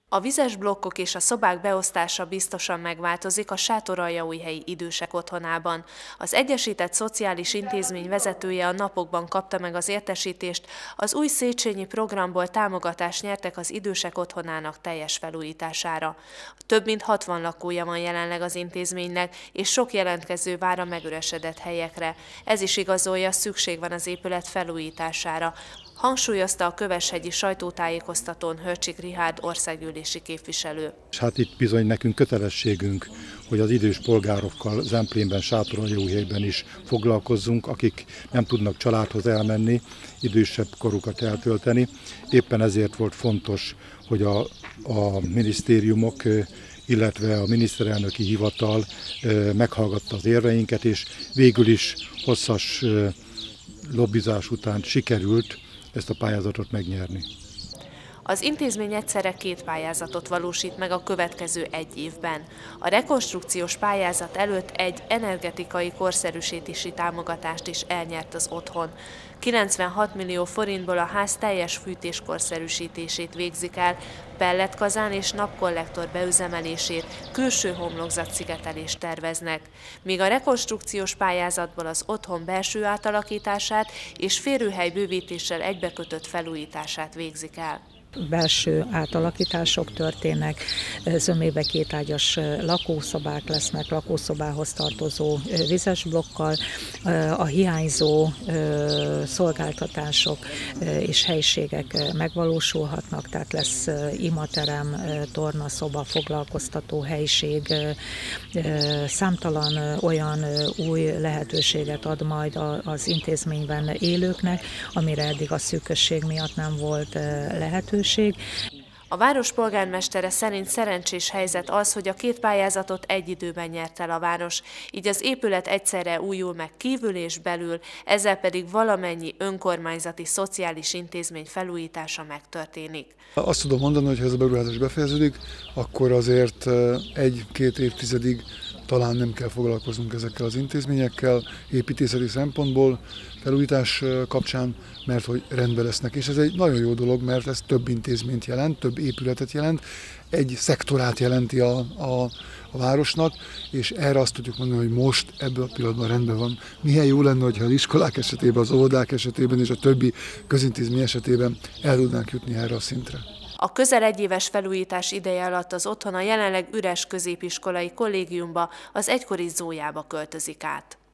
A vizes blokkok és a szobák beosztása biztosan megváltozik a Sátoraljaújhelyi Idősek Otthonában. Az Egyesített Szociális Intézmény vezetője a napokban kapta meg az értesítést, az új Széchenyi programból támogatást nyertek az Idősek Otthonának teljes felújítására. Több mint 60 lakója van jelenleg az intézménynek, és sok jelentkező vár a megüresedett helyekre. Ez is igazolja, szükség van az épület felújítására, hangsúlyozta a köveshegyi sajtótájékoztatón Hörcsik Richárd országgyűlési képviselő. Hát itt bizony nekünk kötelességünk, hogy az idős polgárokkal Zemplénben, Sátoraljaújhelyben is foglalkozzunk, akik nem tudnak családhoz elmenni, idősebb korukat eltölteni. Éppen ezért volt fontos, hogy a minisztériumok, illetve a miniszterelnöki hivatal meghallgatta az érveinket, és végül is hosszas lobbizás után sikerült ezt a pályázatot megnyerni. Az intézmény egyszerre 2 pályázatot valósít meg a következő 1 évben. A rekonstrukciós pályázat előtt egy energetikai korszerűsítési támogatást is elnyert az otthon. 96 millió forintból a ház teljes fűtéskorszerűsítését végzik el, pelletkazán és napkollektor beüzemelését, külső homlokzatszigetelést terveznek, míg a rekonstrukciós pályázatból az otthon belső átalakítását és férőhely bővítéssel egybekötött felújítását végzik el. Belső átalakítások történnek, zömébe 2 ágyas lakószobák lesznek, lakószobához tartozó vizes blokkal, a hiányzó szolgáltatások és helyiségek megvalósulhatnak, tehát lesz imaterem, tornaszoba, foglalkoztató helység, számtalan olyan új lehetőséget ad majd az intézményben élőknek, amire eddig a szűkösség miatt nem volt lehetőség. A város polgármestere szerint szerencsés helyzet az, hogy a 2 pályázatot egy időben nyert el a város, így az épület egyszerre újul meg kívül és belül, ezzel pedig valamennyi önkormányzati szociális intézmény felújítása megtörténik. Azt tudom mondani, hogy ha ez a beruházás befejeződik, akkor azért 1-2 évtizedig talán nem kell foglalkoznunk ezekkel az intézményekkel építészeti szempontból, felújítás kapcsán, mert hogy rendben lesznek. És ez egy nagyon jó dolog, mert ez több intézményt jelent, több épületet jelent, egy szektorát jelenti a városnak, és erre azt tudjuk mondani, hogy most ebből a pillanatban rendben van. Milyen jó lenne, hogyha az iskolák esetében, az óvodák esetében és a többi közintézmény esetében el tudnánk jutni erre a szintre. A közel 1 éves felújítás ideje alatt az otthon a jelenleg üres középiskolai kollégiumba, az egykori Zójába költözik át.